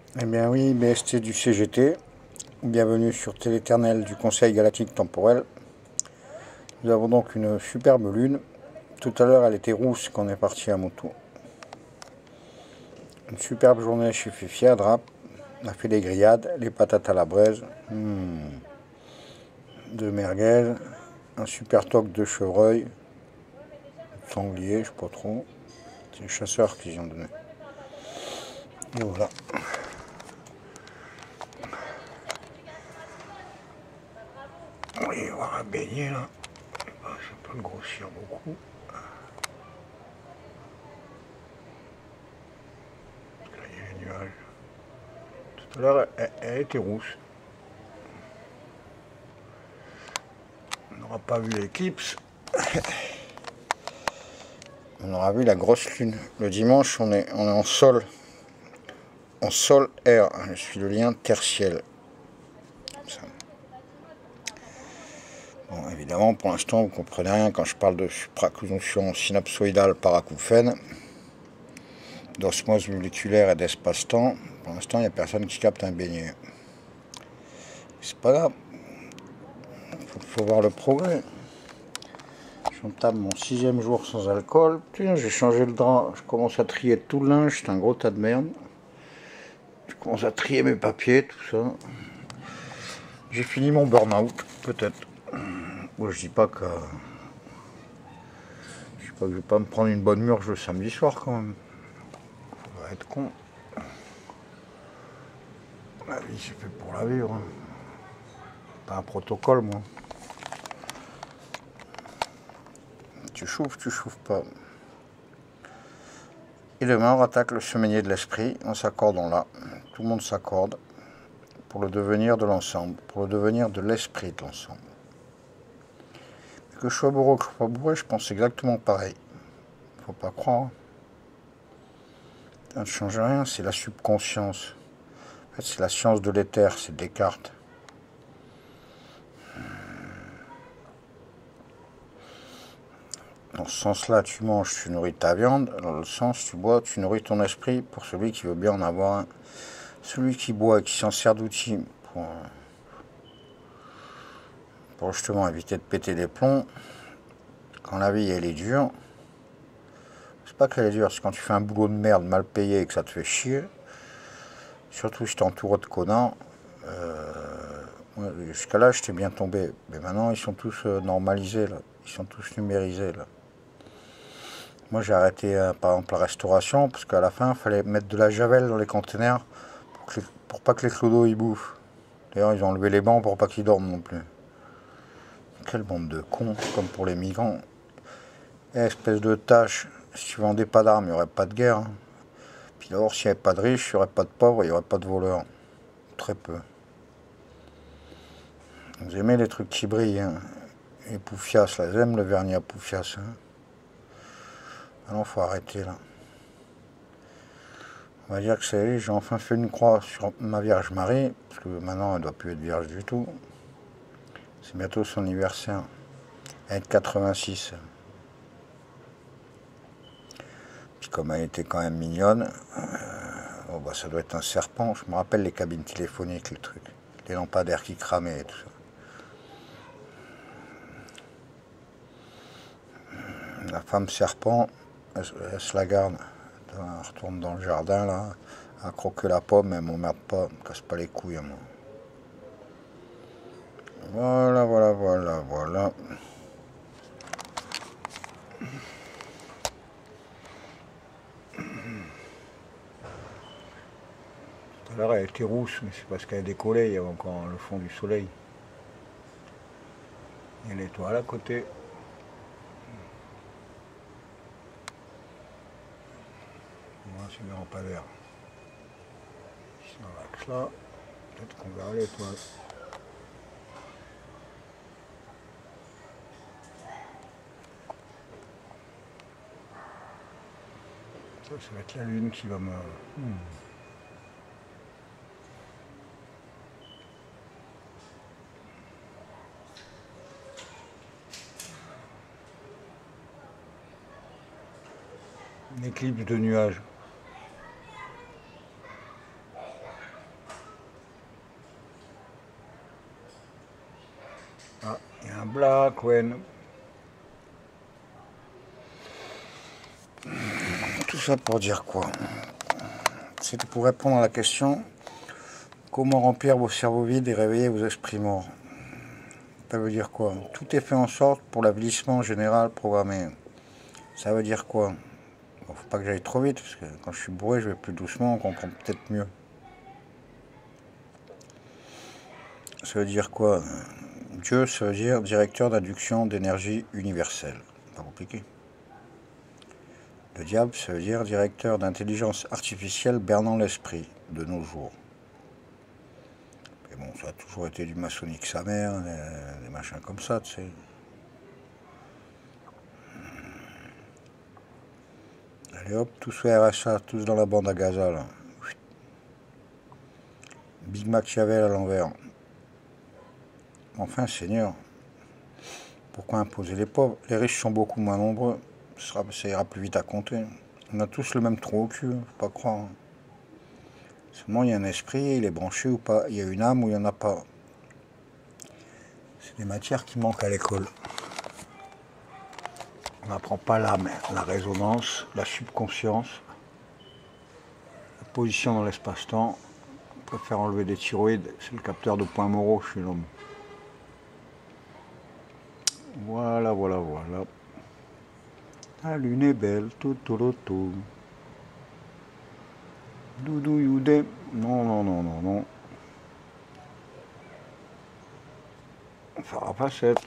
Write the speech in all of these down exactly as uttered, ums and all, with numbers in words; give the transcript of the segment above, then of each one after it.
Eh bien oui, B S T du C G T, bienvenue sur Téléternel du Conseil Galactique Temporel. Nous avons donc une superbe lune. Tout à l'heure elle était rousse quand on est parti à moto. Une superbe journée chez Fifi à Drap. On a fait des grillades, les patates à la braise, mmh. de merguez, un super toc de chevreuil, de sanglier, je sais pas trop. C'est les chasseurs qui y ont donné. Et voilà. Oui, on va baigner là. Ça peut le grossir beaucoup. Là, il y a les nuages. Tout à l'heure, elle, elle était rousse. On n'aura pas vu l'éclipse. On aura vu la grosse lune. Le dimanche, on est, on est en sol. En sol air. Je suis le lien tertiel. Ça. Bon, évidemment, pour l'instant, vous comprenez rien quand je parle de supraconjonction synapsoïdale paracouphène, d'osmose moléculaire et d'espace-temps. Pour l'instant, il n'y a personne qui capte un beignet. C'est pas grave. Il faut, faut voir le progrès. J'entame mon sixième jour sans alcool. Tiens, j'ai changé le drap. Je commence à trier tout le linge. C'est un gros tas de merde. Je commence à trier mes papiers, tout ça. J'ai fini mon burn-out, peut-être. Moi, je dis pas que... Je dis pas que je vais pas me prendre une bonne murge le samedi soir, quand même. Ça va être con. La vie, c'est fait pour la vivre. Hein. Pas un protocole, moi. Tu chauffes, tu chauffes pas. Et demain, on rattaque le semainier de l'esprit, en s'accordant là. Tout le monde s'accorde pour le devenir de l'ensemble, pour le devenir de l'esprit de l'ensemble. Que je sois bourreau, que je sois pas bourré, je pense exactement pareil. Faut pas croire. Ça ne change rien, c'est la subconscience. En fait, c'est la science de l'éther, c'est Descartes. Dans ce sens-là, tu manges, tu nourris ta viande. Dans le sens, tu bois, tu nourris ton esprit pour celui qui veut bien en avoir un. Celui qui boit et qui s'en sert d'outil pour, pour justement éviter de péter des plombs. Quand la vie, elle est dure, c'est pas qu'elle est dure, c'est quand tu fais un boulot de merde mal payé et que ça te fait chier. Surtout si t'es entouré de connards. Euh, Jusqu'à là, j'étais bien tombé. Mais maintenant, ils sont tous normalisés, là. Ils sont tous numérisés, là. Moi, j'ai arrêté, euh, par exemple, la restauration, parce qu'à la fin, il fallait mettre de la javel dans les conteneurs pour, que les, pour pas que les clodos y bouffent. D'ailleurs, ils ont enlevé les bancs pour pas qu'ils dorment non plus. Quelle bande de cons, comme pour les migrants. Et espèce de tâche, si tu vendais pas d'armes, il n'y aurait pas de guerre. Hein. Puis d'abord, s'il n'y avait pas de riches, il n'y aurait pas de pauvres, il n'y aurait pas de voleurs. Très peu. Vous aimez les trucs qui brillent, hein. Les poufias, là, j'aime le vernis à poufias. Hein. Alors, faut arrêter, là. On va dire que c'est, j'ai enfin fait une croix sur ma Vierge Marie, parce que maintenant, elle ne doit plus être vierge du tout. C'est bientôt son anniversaire. Elle est de quatre-vingt-six. Puis comme elle était quand même mignonne, euh, oh bah ça doit être un serpent. Je me rappelle les cabines téléphoniques, le truc. Les lampadaires qui cramaient et tout ça. La femme serpent, elle, elle se la garde. Elle retourne dans le jardin, là, à croquer la pomme, elle m'emmerde pas, elle me casse pas les couilles à moi. Voilà, voilà, voilà, voilà. Tout à l'heure, elle était rousse, mais c'est parce qu'elle décollait, il y avait encore le fond du soleil. Et l'étoile à côté. Moi, c'est le lampadaire. Si on l'axe là, peut-être qu'on verra l'étoile. Ça, ça va être la lune qui va me... Hmm. Une éclipse de nuages. Il y a un Blackwell. Tout ça pour dire quoi? C'était pour répondre à la question comment remplir vos cerveaux vides et réveiller vos esprits morts. Ça veut dire quoi? Tout est fait en sorte pour l'avilissement général programmé. Ça veut dire quoi? Bon, faut pas que j'aille trop vite, parce que quand je suis bourré, je vais plus doucement, on comprend peut-être mieux. Ça veut dire quoi? Dieu, ça veut dire directeur d'induction d'énergie universelle. Pas compliqué. Le diable, ça veut dire directeur d'intelligence artificielle bernant l'esprit de nos jours. Mais bon, ça a toujours été du maçonnique sa mère, des, des machins comme ça, tu sais. Allez hop, tous sous R S A, tous dans la bande à Gaza, là. Big Machiavel à l'envers. Enfin, Seigneur, pourquoi imposer les pauvres? Les riches sont beaucoup moins nombreux, ça, ça ira plus vite à compter. On a tous le même trou au cul, faut pas croire. Seulement, il y a un esprit, il est branché ou pas. Il y a une âme ou il n'y en a pas. C'est des matières qui manquent à l'école. On n'apprend pas l'âme, la résonance, la subconscience, la position dans l'espace-temps. On préfère enlever des thyroïdes, c'est le capteur de points moraux chez l'homme. Voilà, voilà, voilà. La lune est belle, tout, tout, tout, tout. Doudou Youdé. Non, non, non, non, non. On fera pas cette.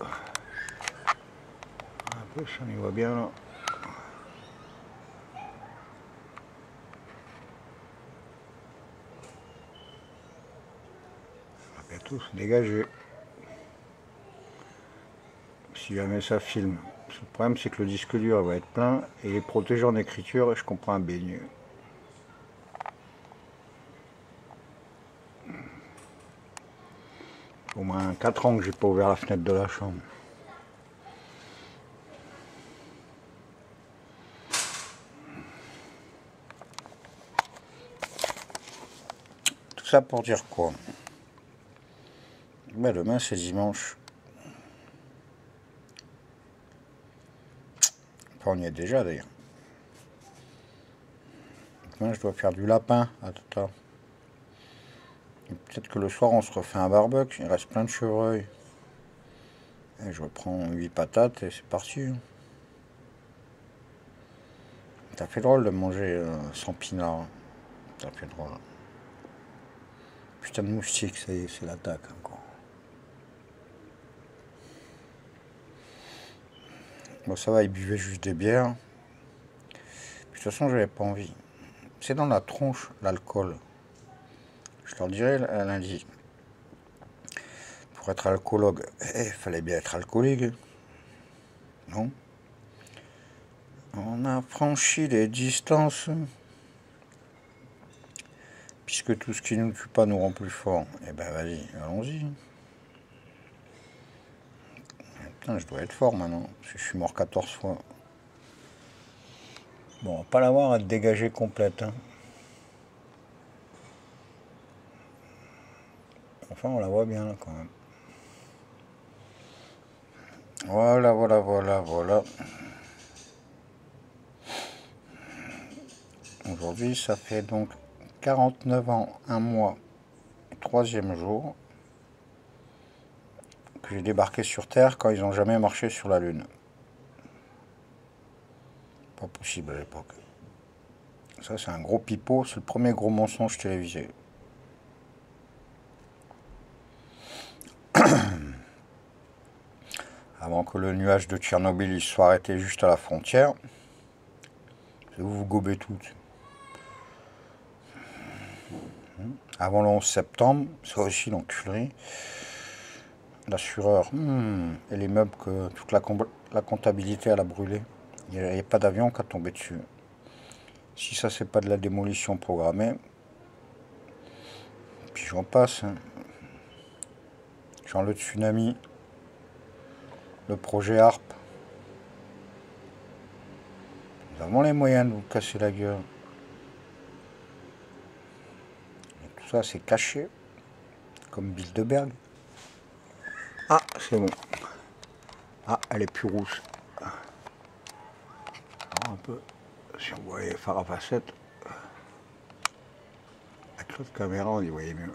Un peu, ça y va bien là. On va bientôt se dégager. Si jamais ça filme. Le problème, c'est que le disque dur va être plein et il est protégé en écriture et je comprends un baigne. Au moins quatre ans que j'ai pas ouvert la fenêtre de la chambre. Tout ça pour dire quoi? Ben demain c'est dimanche. Enfin, on y est déjà d'ailleurs. Demain je dois faire du lapin à Tata. Peut-être que le soir on se refait un barbecue, il reste plein de chevreuils. Et je reprends huit patates et c'est parti. Ça fait drôle de manger euh, sans pinard. Ça fait drôle. Putain de moustique, ça y est, c'est l'attaque encore. Bon ça va, ils buvaient juste des bières. Puis, de toute façon j'avais pas envie. C'est dans la tronche l'alcool. Je leur dirais lundi. Pour être alcoologue, il eh, fallait bien être alcoolique. Non? On a franchi les distances. Puisque tout ce qui ne nous tue pas nous rend plus forts. Eh ben vas-y, allons-y. Putain, je dois être fort maintenant. Parce que je suis mort quatorze fois. Bon, on va pas l'avoir à dégager complète. Hein. Enfin, on la voit bien là quand même. Voilà, voilà, voilà, voilà. Aujourd'hui, ça fait donc quarante-neuf ans, un mois, troisième jour, que j'ai débarqué sur Terre quand ils n'ont jamais marché sur la Lune. Pas possible à l'époque. Ça, c'est un gros pipeau, c'est le premier gros mensonge télévisé. Avant que le nuage de Tchernobyl soit arrêté juste à la frontière, vous vous gobez toutes. Avant le onze septembre, c'est aussi l'enculerie. L'assureur hmm, et les meubles que toute la, la comptabilité elle a brûlé. Il n'y a, a pas d'avion qui a tombé dessus. Si ça c'est pas de la démolition programmée, puis j'en passe. Hein. Genre le tsunami, le projet A R P. Nous avons les moyens de vous casser la gueule. Et tout ça c'est caché, comme Bilderberg. Ah, c'est bon. Ah, elle est plus rouge. Alors, un peu, si on voyait les phares à facettes, avec l'autre caméra, on y voyait mieux.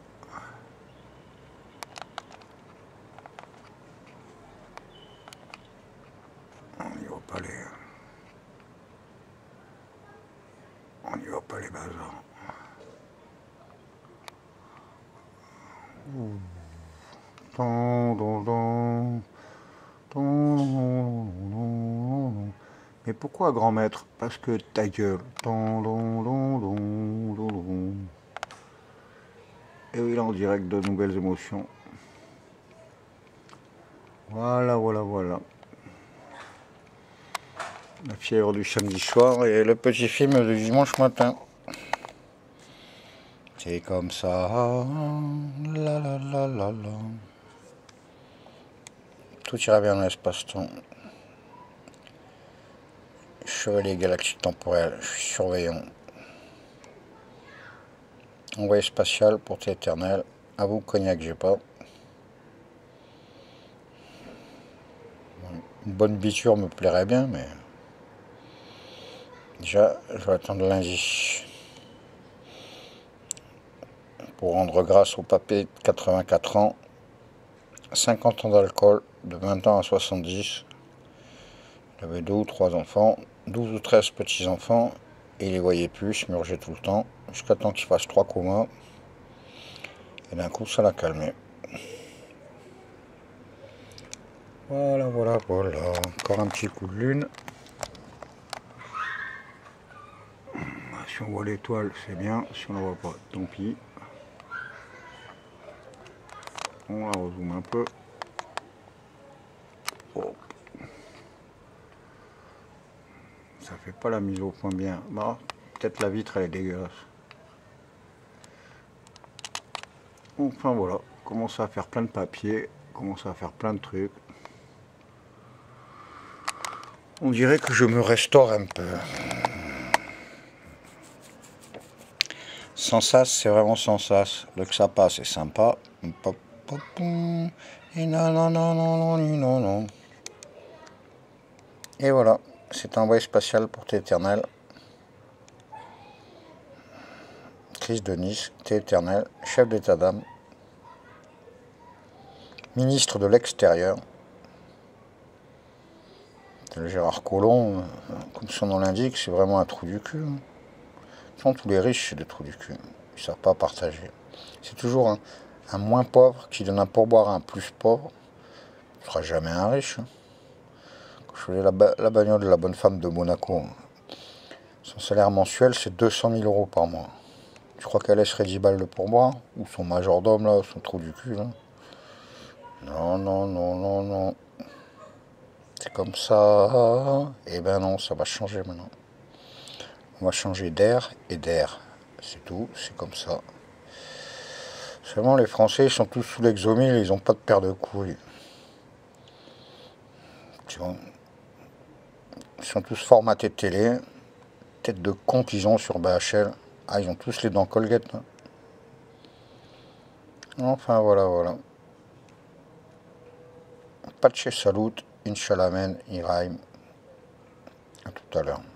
On n'y voit pas les... On n'y voit pas les bazars. Mais pourquoi grand maître? Parce que ta gueule. Et oui, là en direct de nouvelles émotions. Voilà, voilà, voilà. La fièvre du samedi soir et le petit film du dimanche matin. C'est comme ça. La la la la la. Tout ira bien dans l'espace-temps. Chevalier galactique temporel, je suis surveillant. Envoyé spatial pour éternel. À vous, cognac, j'ai pas. Une bonne biture me plairait bien, mais déjà, je vais attendre lundi pour rendre grâce au papé de quatre-vingt-quatre ans, cinquante ans d'alcool, de vingt ans à soixante-dix. Il avait deux ou trois enfants, douze ou treize petits-enfants, et il les voyait plus, il se murgeait tout le temps, jusqu'à temps qu'il fasse trois comas, et d'un coup, ça l'a calmé. Voilà, voilà, voilà. Encore un petit coup de lune. Si on voit l'étoile, c'est bien. Si on ne la voit pas, tant pis. On la rezoome un peu. Oh. Ça fait pas la mise au point bien. Bon, peut-être la vitre, elle est dégueulasse. Enfin voilà, commence à faire plein de papier. Commence à faire plein de trucs. On dirait que je me restaure un peu. Sans sas, c'est vraiment sans sas. Le que ça passe, c'est sympa. Et non, non, non, non, non, non, non. Et voilà, c'est un envoyé spatial pour T-Éternel. Chris de Nice, T-Éternel, chef d'état d'âme. Ministre de l'extérieur. Le Gérard Collomb, comme son nom l'indique, c'est vraiment un trou du cul. Tous les riches, c'est des trous du cul. Ils ne savent pas partager. C'est toujours un, un moins pauvre qui donne un pourboire à un plus pauvre. Tu ne seras jamais un riche. Quand je faisais la, ba la bagnole de la bonne femme de Monaco, son salaire mensuel, c'est deux cent mille euros par mois. Tu crois qu'elle laisserait dix balles de pourboire? Ou son majordome, là, son trou du cul, là? Non, non, non, non, non. C'est comme ça. Eh ben non, ça va changer maintenant. On va changer d'air et d'air. C'est tout, c'est comme ça. Seulement les Français ils sont tous sous l'exomile, ils n'ont pas de paire de couilles. Ils sont tous formatés de télé. Tête de con qu'ils ont sur B H L. Ah, ils ont tous les dents Colgate. Hein. Enfin voilà, voilà. Pace salut, Inch'Allah, Iraim. À tout à l'heure.